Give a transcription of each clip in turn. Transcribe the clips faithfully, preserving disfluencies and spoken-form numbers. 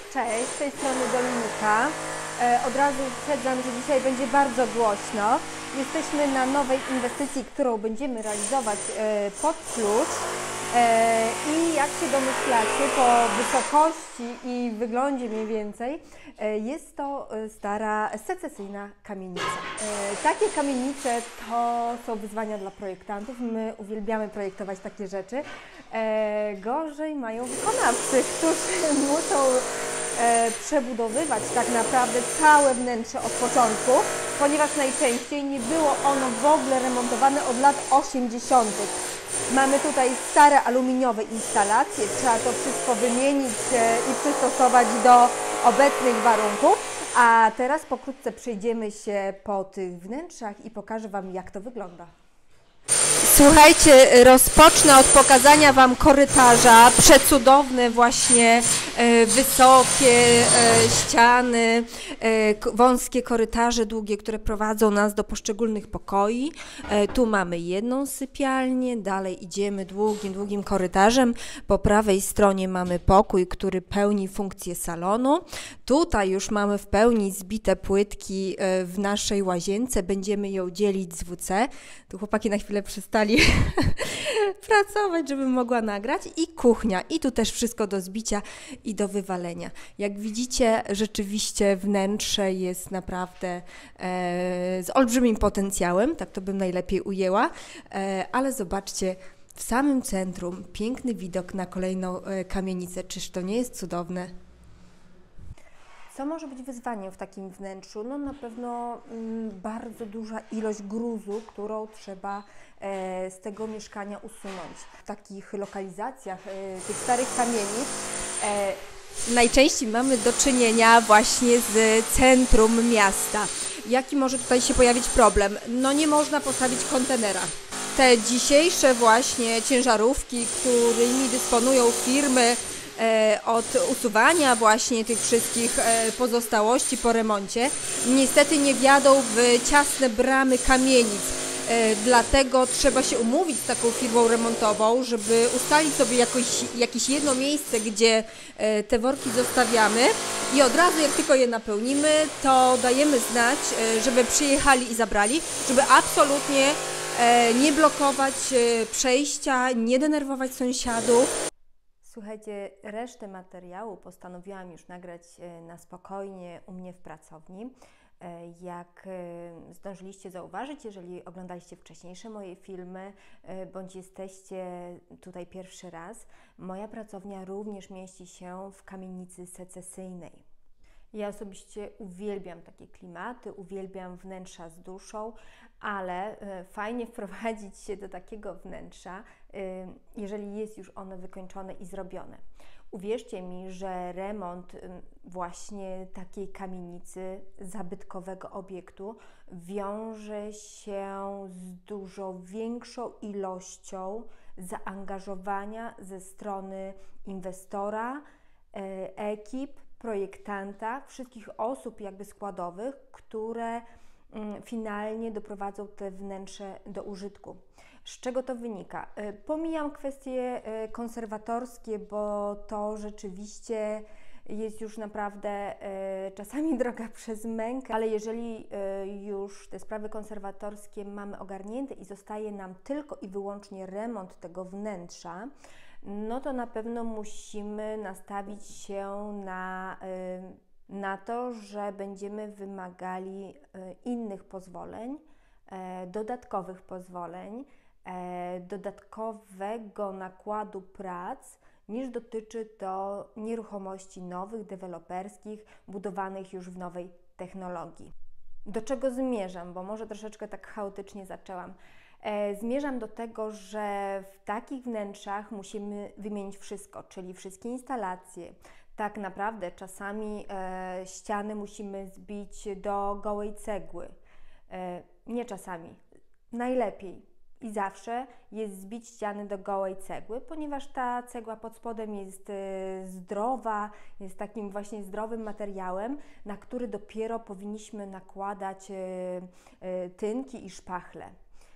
Cześć, z tej strony Dominika. E, od razu uprzedzam, że dzisiaj będzie bardzo głośno. Jesteśmy na nowej inwestycji, którą będziemy realizować e, pod klucz. E, I jak się domyślacie, po wysokości i wyglądzie mniej więcej, e, jest to stara secesyjna kamienica. E, takie kamienice to są wyzwania dla projektantów. My uwielbiamy projektować takie rzeczy. E, gorzej mają wykonawcy, którzy muszą e, przebudowywać tak naprawdę całe wnętrze od początku, ponieważ najczęściej nie było ono w ogóle remontowane od lat osiemdziesiątych. Mamy tutaj stare aluminiowe instalacje, trzeba to wszystko wymienić e, i przystosować do obecnych warunków. A teraz pokrótce przejdziemy się po tych wnętrzach i pokażę Wam, jak to wygląda. Słuchajcie, rozpocznę od pokazania Wam korytarza. Przecudowne właśnie e, wysokie e, ściany, e, wąskie korytarze długie, które prowadzą nas do poszczególnych pokoi. E, tu mamy jedną sypialnię, dalej idziemy długim, długim korytarzem. Po prawej stronie mamy pokój, który pełni funkcję salonu. Tutaj już mamy w pełni zbite płytki e, w naszej łazience. Będziemy ją dzielić z W C. Tu chłopaki na chwilę przystali pracować, żebym mogła nagrać. I kuchnia. I tu też wszystko do zbicia i do wywalenia. Jak widzicie, rzeczywiście wnętrze jest naprawdę e, z olbrzymim potencjałem, tak to bym najlepiej ujęła, e, ale zobaczcie, w samym centrum piękny widok na kolejną e, kamienicę. Czyż to nie jest cudowne? Co może być wyzwaniem w takim wnętrzu? No na pewno mm, bardzo duża ilość gruzu, którą trzeba e, z tego mieszkania usunąć. W takich lokalizacjach e, tych starych kamienic e, najczęściej mamy do czynienia właśnie z centrum miasta. Jaki może tutaj się pojawić problem? No nie można postawić kontenera. Te dzisiejsze właśnie ciężarówki, którymi dysponują firmy, od usuwania właśnie tych wszystkich pozostałości po remoncie, niestety nie wjadą w ciasne bramy kamienic. Dlatego trzeba się umówić z taką firmą remontową, żeby ustalić sobie jakoś, jakieś jedno miejsce, gdzie te worki zostawiamy i od razu jak tylko je napełnimy, to dajemy znać, żeby przyjechali i zabrali, żeby absolutnie nie blokować przejścia, nie denerwować sąsiadów. Słuchajcie, resztę materiału postanowiłam już nagrać na spokojnie u mnie w pracowni. Jak zdążyliście zauważyć, jeżeli oglądaliście wcześniejsze moje filmy, bądź jesteście tutaj pierwszy raz, moja pracownia również mieści się w kamienicy secesyjnej. Ja osobiście uwielbiam takie klimaty, uwielbiam wnętrza z duszą, ale fajnie wprowadzić się do takiego wnętrza, jeżeli jest już ono wykończone i zrobione. Uwierzcie mi, że remont właśnie takiej kamienicy, zabytkowego obiektu wiąże się z dużo większą ilością zaangażowania ze strony inwestora, ekip, projektanta, wszystkich osób jakby składowych, które finalnie doprowadzą te wnętrze do użytku. Z czego to wynika? Pomijam kwestie konserwatorskie, bo to rzeczywiście jest już naprawdę czasami droga przez mękę, ale jeżeli już te sprawy konserwatorskie mamy ogarnięte i zostaje nam tylko i wyłącznie remont tego wnętrza, no to na pewno musimy nastawić się na, na to, że będziemy wymagali innych pozwoleń, dodatkowych pozwoleń, dodatkowego nakładu prac, niż dotyczy to nieruchomości nowych, deweloperskich, budowanych już w nowej technologii. Do czego zmierzam? Bo może troszeczkę tak chaotycznie zaczęłam. Zmierzam do tego, że w takich wnętrzach musimy wymienić wszystko, czyli wszystkie instalacje. Tak naprawdę czasami e, ściany musimy zbić do gołej cegły. E, nie czasami, najlepiej i zawsze jest zbić ściany do gołej cegły, ponieważ ta cegła pod spodem jest e, zdrowa, jest takim właśnie zdrowym materiałem, na który dopiero powinniśmy nakładać e, e, tynki i szpachle.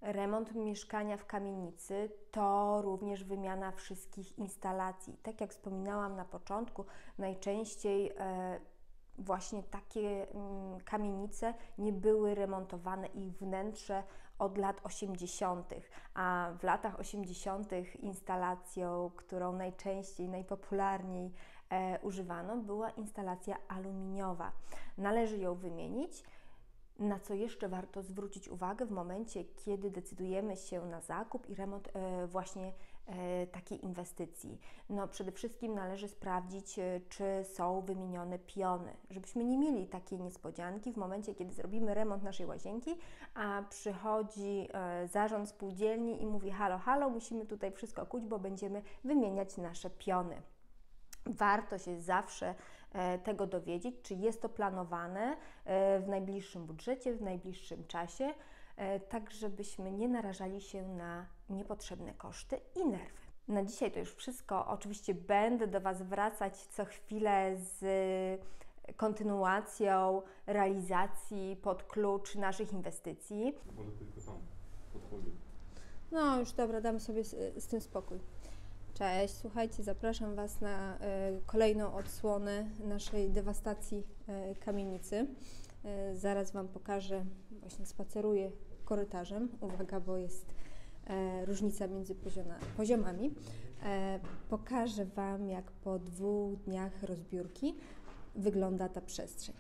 Remont mieszkania w kamienicy to również wymiana wszystkich instalacji. Tak jak wspominałam na początku, najczęściej e, właśnie takie mm, kamienice nie były remontowane, ich wnętrze od lat osiemdziesiątych, a w latach osiemdziesiątych instalacją, którą najczęściej, najpopularniej e, używano, była instalacja aluminiowa. Należy ją wymienić. Na co jeszcze warto zwrócić uwagę w momencie, kiedy decydujemy się na zakup i remont e, właśnie e, takiej inwestycji? No przede wszystkim należy sprawdzić, e, czy są wymienione piony, żebyśmy nie mieli takiej niespodzianki w momencie, kiedy zrobimy remont naszej łazienki, a przychodzi e, zarząd spółdzielni i mówi: halo, halo, musimy tutaj wszystko kuć, bo będziemy wymieniać nasze piony. Warto się zawsze e, tego dowiedzieć, czy jest to planowane e, w najbliższym budżecie, w najbliższym czasie, e, tak żebyśmy nie narażali się na niepotrzebne koszty i nerwy. Na dzisiaj to już wszystko. Oczywiście będę do Was wracać co chwilę z kontynuacją realizacji pod klucz naszych inwestycji. Może tylko tam, pod folię. No już dobra, dam sobie z, z tym spokój. Cześć, słuchajcie, zapraszam Was na y, kolejną odsłonę naszej dewastacji y, kamienicy. Y, zaraz Wam pokażę, właśnie spaceruję korytarzem, uwaga, bo jest y, różnica między poziona, poziomami. Y, pokażę Wam, jak po dwóch dniach rozbiórki wygląda ta przestrzeń.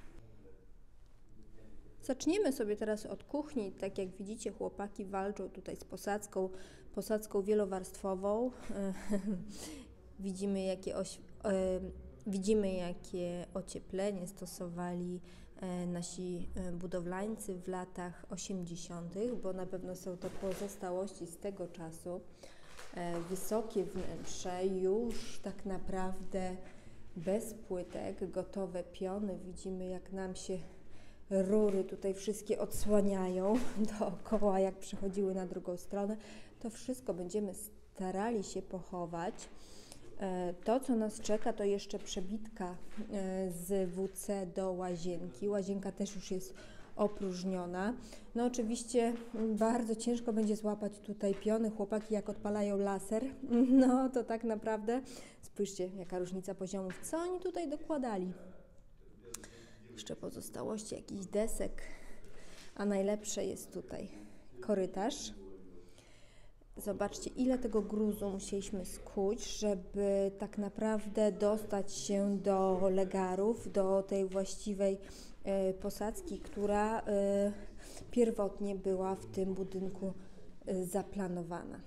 Zaczniemy sobie teraz od kuchni. Tak jak widzicie, chłopaki walczą tutaj z posadzką, posadzką wielowarstwową. widzimy, jakie oś, e, widzimy, jakie ocieplenie stosowali e, nasi budowlańcy w latach osiemdziesiątych, bo na pewno są to pozostałości z tego czasu. E, wysokie wnętrze, już tak naprawdę bez płytek, gotowe piony. Widzimy, jak nam się rury tutaj wszystkie odsłaniają dookoła, jak przechodziły na drugą stronę. To wszystko będziemy starali się pochować. To, co nas czeka, to jeszcze przebitka z W C do łazienki. Łazienka też już jest opróżniona. No oczywiście bardzo ciężko będzie złapać tutaj piony. Chłopaki jak odpalają laser, no to tak naprawdę spójrzcie, jaka różnica poziomów. Co oni tutaj dokładali? Jeszcze pozostałości jakichś desek, a najlepsze jest tutaj korytarz. Zobaczcie, ile tego gruzu musieliśmy skuć, żeby tak naprawdę dostać się do legarów, do tej właściwej e, posadzki, która e, pierwotnie była w tym budynku e, zaplanowana.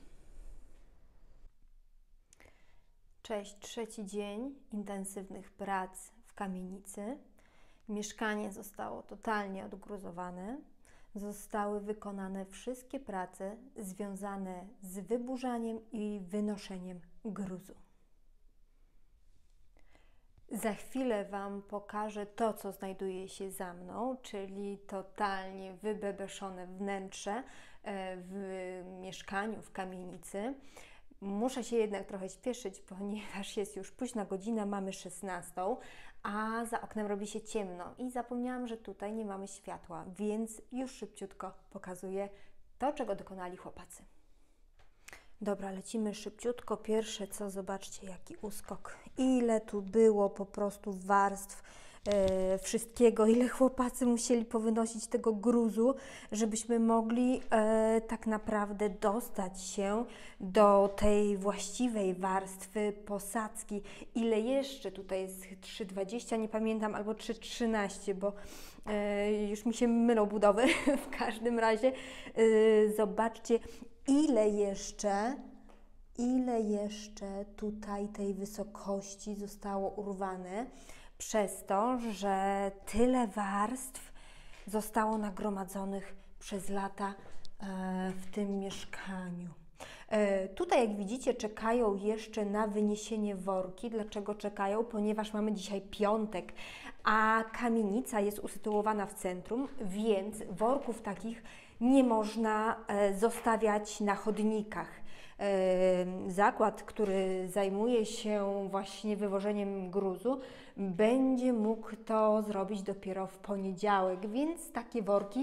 Cześć, trzeci dzień intensywnych prac w kamienicy. Mieszkanie zostało totalnie odgruzowane. Zostały wykonane wszystkie prace związane z wyburzaniem i wynoszeniem gruzu. Za chwilę Wam pokażę to, co znajduje się za mną, czyli totalnie wybebeszone wnętrze w mieszkaniu, w kamienicy. Muszę się jednak trochę śpieszyć, ponieważ jest już późna godzina, mamy szesnastą, a za oknem robi się ciemno i zapomniałam, że tutaj nie mamy światła, więc już szybciutko pokazuję to, czego dokonali chłopacy. Dobra, lecimy szybciutko. Pierwsze co, zobaczcie, jaki uskok. Ile tu było po prostu warstw e, wszystkiego, ile chłopacy musieli powynosić tego gruzu, żebyśmy mogli e, tak naprawdę dostać się do tej właściwej warstwy posadzki. Ile jeszcze tutaj jest? trzy dwadzieścia, nie pamiętam, albo trzy trzynaście, bo e, już mi się mylą budowy. W każdym razie e, zobaczcie, ile jeszcze, ile jeszcze tutaj tej wysokości zostało urwane przez to, że tyle warstw zostało nagromadzonych przez lata w tym mieszkaniu. Tutaj, jak widzicie, czekają jeszcze na wyniesienie worki. Dlaczego czekają? Ponieważ mamy dzisiaj piątek, a kamienica jest usytuowana w centrum, więc worków takich nie można zostawiać na chodnikach. Zakład, który zajmuje się właśnie wywożeniem gruzu, będzie mógł to zrobić dopiero w poniedziałek, więc takie worki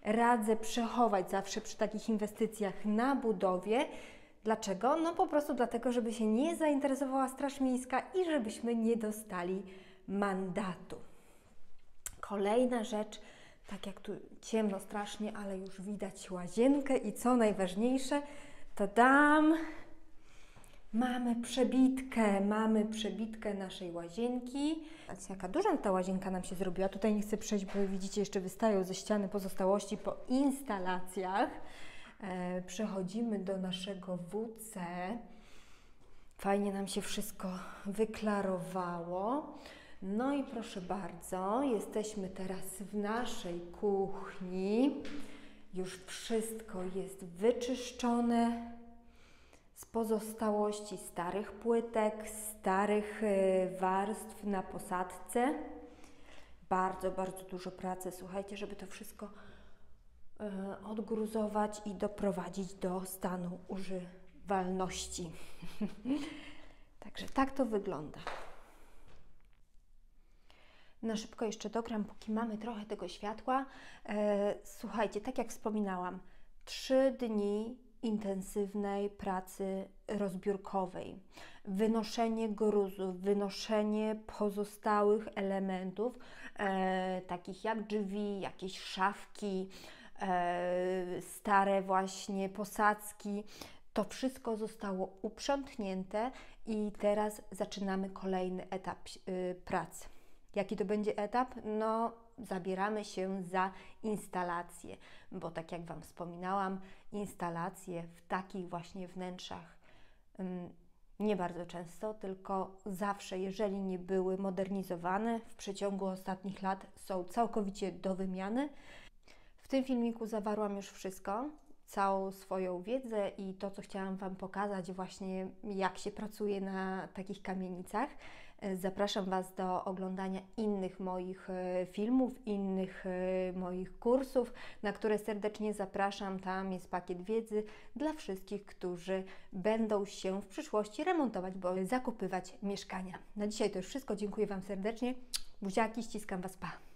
radzę przechować zawsze przy takich inwestycjach na budowie. Dlaczego? No po prostu dlatego, żeby się nie zainteresowała Straż Miejska i żebyśmy nie dostali mandatu. Kolejna rzecz, tak jak tu ciemno strasznie, ale już widać łazienkę i co najważniejsze, to dam, mamy przebitkę, mamy przebitkę naszej łazienki. Zobaczcie, jaka duża ta łazienka nam się zrobiła. Tutaj nie chcę przejść, bo widzicie, jeszcze wystają ze ściany pozostałości po instalacjach. E, przechodzimy do naszego W C. Fajnie nam się wszystko wyklarowało. No i proszę bardzo, jesteśmy teraz w naszej kuchni. Już wszystko jest wyczyszczone z pozostałości starych płytek, starych warstw na posadzce. Bardzo, bardzo dużo pracy, słuchajcie, żeby to wszystko odgruzować i doprowadzić do stanu używalności. Także tak to wygląda. Na szybko jeszcze dogram, póki mamy trochę tego światła. E, słuchajcie, tak jak wspominałam, trzy dni intensywnej pracy rozbiórkowej. Wynoszenie gruzu, wynoszenie pozostałych elementów, e, takich jak drzwi, jakieś szafki, e, stare właśnie posadzki. To wszystko zostało uprzątnięte i teraz zaczynamy kolejny etap y, pracy. Jaki to będzie etap? No, zabieramy się za instalację, bo tak jak Wam wspominałam, instalacje w takich właśnie wnętrzach ym, nie bardzo często, tylko zawsze, jeżeli nie były modernizowane w przeciągu ostatnich lat, są całkowicie do wymiany. W tym filmiku zawarłam już wszystko, całą swoją wiedzę i to, co chciałam Wam pokazać, właśnie jak się pracuje na takich kamienicach. Zapraszam Was do oglądania innych moich filmów, innych moich kursów, na które serdecznie zapraszam. Tam jest pakiet wiedzy dla wszystkich, którzy będą się w przyszłości remontować, bo zakupywać mieszkania. Na dzisiaj to już wszystko. Dziękuję Wam serdecznie. Buziaki, ściskam Was, pa!